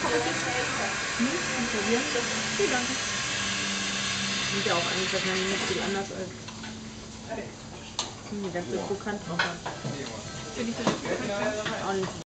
Probieren? Okay, danke. Sind ja auch eigentlich wahrscheinlich nicht viel anders als die ganze Krokant drauf haben. Bin ich denn jetzt Auch nicht.